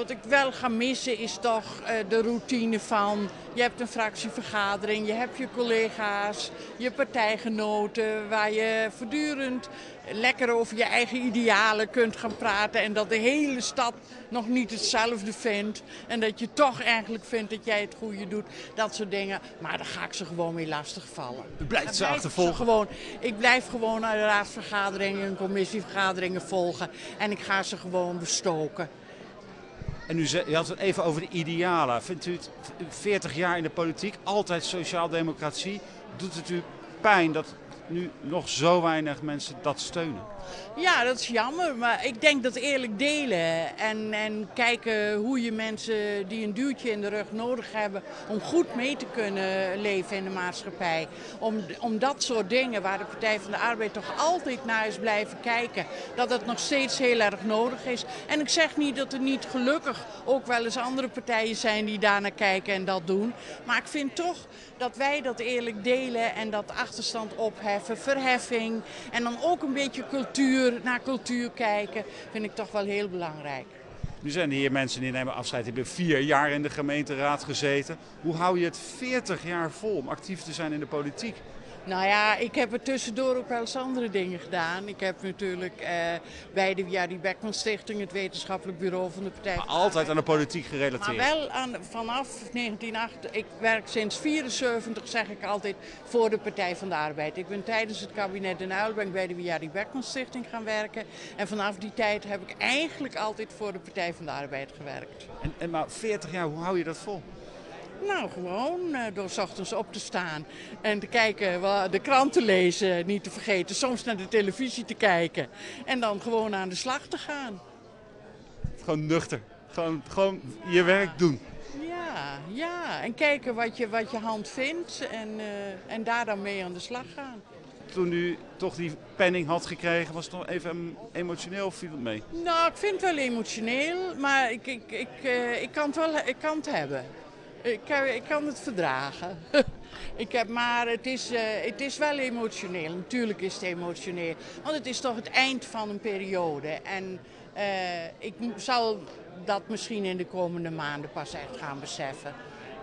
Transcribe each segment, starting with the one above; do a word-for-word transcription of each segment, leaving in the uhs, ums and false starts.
wat ik wel ga missen is toch uh, de routine van... Je hebt een fractievergadering, je hebt je collega's, je partijgenoten... waar je voortdurend lekker over je eigen idealen kunt gaan praten... en dat de hele stad nog niet hetzelfde vindt... en dat je toch eigenlijk vindt dat jij het goede doet. Dat soort dingen. Maar daar ga ik ze gewoon mee lastigvallen. U blijft ze Daar achtervolgen? Ze gewoon, ik blijf gewoon naar de raadsvergaderingen en commissievergaderingen volgen... en ik ga ze gewoon bestoken. En u, zei, u had het even over de idealen. Vindt u het veertig jaar in de politiek, altijd sociaaldemocratie, doet het u pijn dat nu nog zo weinig mensen dat steunen? Ja, dat is jammer, maar ik denk dat eerlijk delen en, en kijken hoe je mensen die een duwtje in de rug nodig hebben om goed mee te kunnen leven in de maatschappij. Om, om dat soort dingen waar de Partij van de Arbeid toch altijd naar is blijven kijken, dat het nog steeds heel erg nodig is. En ik zeg niet dat er niet gelukkig ook wel eens andere partijen zijn die daar naar kijken en dat doen. Maar ik vind toch dat wij dat eerlijk delen en dat achterstand opheffen, verheffing en dan ook een beetje cultuur, naar cultuur kijken, vind ik toch wel heel belangrijk. Nu zijn hier mensen die nemen afscheid, die hebben vier jaar in de gemeenteraad gezeten. Hoe hou je het veertig jaar vol om actief te zijn in de politiek? Nou ja, ik heb er tussendoor ook wel eens andere dingen gedaan. Ik heb natuurlijk eh, bij de Jari Beckman Stichting, het wetenschappelijk bureau van de Partij van de Arbeid. Altijd aan de politiek gerelateerd? Maar wel aan, vanaf negentien acht, ik werk sinds vierenzeventig, zeg ik altijd, voor de Partij van de Arbeid. Ik ben tijdens het kabinet Den Uyl ben ik bij de Jari Beckman Stichting gaan werken. En vanaf die tijd heb ik eigenlijk altijd voor de Partij van de Arbeid gewerkt. En, en maar veertig jaar, hoe hou je dat vol? Nou, gewoon uh, door 's ochtends op te staan en te kijken, de krant te lezen, niet te vergeten. Soms naar de televisie te kijken en dan gewoon aan de slag te gaan. Gewoon nuchter. Gewoon, gewoon je werk doen. Ja, ja. En kijken wat je, wat je hand vindt en, uh, en daar dan mee aan de slag gaan. Toen u toch die penning had gekregen, was het nog even emotioneel of viel het mee? Nou, ik vind het wel emotioneel, maar ik, ik, ik, uh, ik, kan, het wel, ik kan het hebben. Ik, ik kan het verdragen. ik heb, maar het is, uh, het is wel emotioneel. Natuurlijk is het emotioneel. Want het is toch het eind van een periode. En uh, ik zal dat misschien in de komende maanden pas echt gaan beseffen.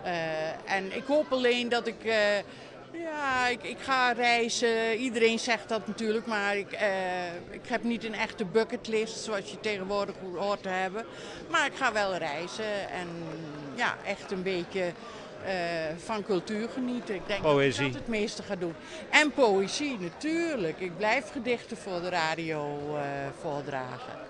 Uh, en ik hoop alleen dat ik... Uh, Ja, ik, ik ga reizen. Iedereen zegt dat natuurlijk, maar ik, uh, ik heb niet een echte bucketlist zoals je tegenwoordig hoort te hebben. Maar ik ga wel reizen en ja, echt een beetje uh, van cultuur genieten. Ik denk Poëzie. dat ik dat het meeste ga doen. En poëzie, natuurlijk. Ik blijf gedichten voor de radio uh, voordragen.